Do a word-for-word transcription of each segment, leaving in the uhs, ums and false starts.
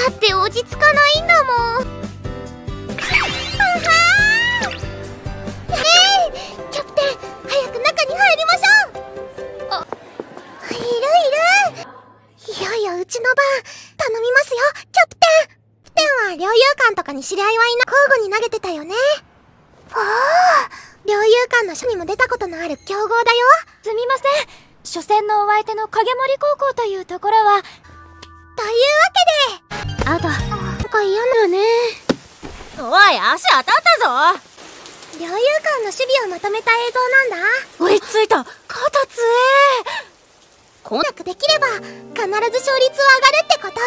だって落ち着かないんだもん。ははー。ねえキャプテン、早く中に入りましょう。あ、いるいる。いよいようちの番頼みますよキャプテン。キャプテンは猟友館とかに知り合いはいな交互に投げてたよね。おお、猟友館の書にも出たことのある強豪だよ。 すみません、初戦のお相手の影森高校というところは。 というわけで、 あとなんか嫌だね。 おい、足当たったぞ。 猟友館の守備をまとめた映像なんだ。 追いついた。肩つえ。 こんなくできれば必ず勝率は上がるってこと。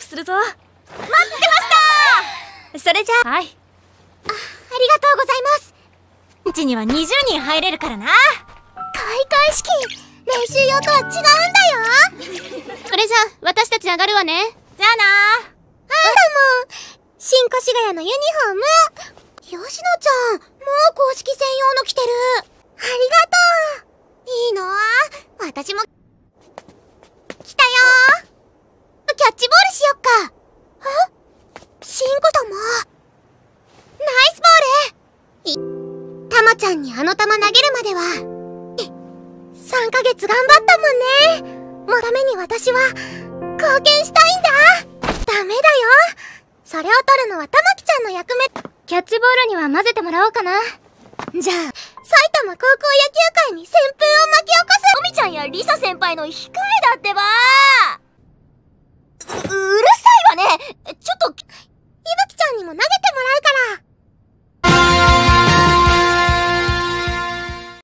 するぞ。待ってました。それじゃあ、はい、 あ、ありがとうございます。 うちにはにじゅうにん入れるからな。 開会式練習用とは違うんだよ。 それじゃあ私たち上がるわね。じゃあな。 あんたも新越谷のユニフォーム。吉野ちゃん、もう公式専用の着てる。ありがとう。いいの？私も来たよー。キャッチボールしよっか。え？新越様ナイスボール。い、たまちゃんにあの球投げるまではさんかげつ頑張ったもんね。もうために私は貢献したいんだ。ダメだよ、それを取るのはたまきちゃんの役目。 キャッチボールには混ぜてもらおうかな。 じゃあ埼玉高校野球界に旋風を巻き起こす。 おみちゃんやリサ先輩の控えだってばー。